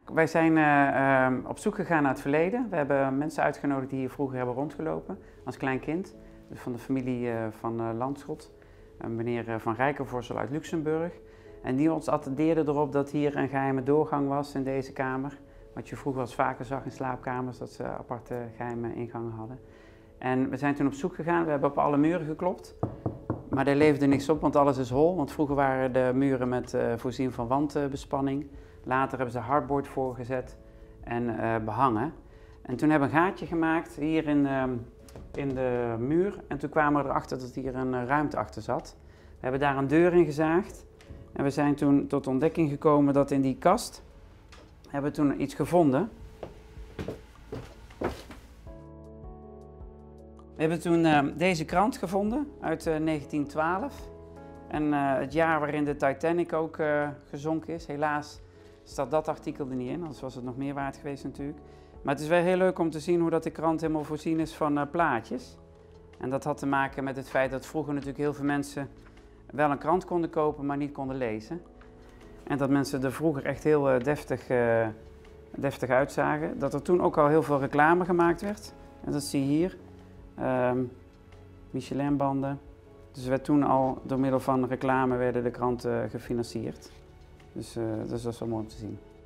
Wij zijn op zoek gegaan naar het verleden. We hebben mensen uitgenodigd die hier vroeger hebben rondgelopen als klein kind. Dus van de familie van Landschot, meneer Van Rijkenvorsel uit Luxemburg. En die ons attendeerde erop dat hier een geheime doorgang was in deze kamer. Wat je vroeger wel eens vaker zag in slaapkamers, dat ze aparte geheime ingangen hadden. En we zijn toen op zoek gegaan, we hebben op alle muren geklopt. Maar daar leefde niks op, want alles is hol. Want vroeger waren de muren voorzien van wandbespanning. Later hebben ze hardboard voorgezet en behangen. En toen hebben we een gaatje gemaakt hier in de muur. En toen kwamen we erachter dat hier een ruimte achter zat. We hebben daar een deur in gezaagd. En we zijn toen tot de ontdekking gekomen dat in die kast hebben we toen iets gevonden. We hebben toen deze krant gevonden uit 1912. En het jaar waarin de Titanic ook gezonken is. Helaas staat dat artikel er niet in, anders was het nog meer waard geweest natuurlijk. Maar het is wel heel leuk om te zien hoe dat de krant helemaal voorzien is van plaatjes. En dat had te maken met het feit dat vroeger natuurlijk heel veel mensen wel een krant konden kopen, maar niet konden lezen. En dat mensen er vroeger echt heel deftig uitzagen. Dat er toen ook al heel veel reclame gemaakt werd. En dat zie je hier. Michelinbanden. Dus werd toen al door middel van reclame werden de kranten gefinancierd. Dus dat is wel mooi om te zien.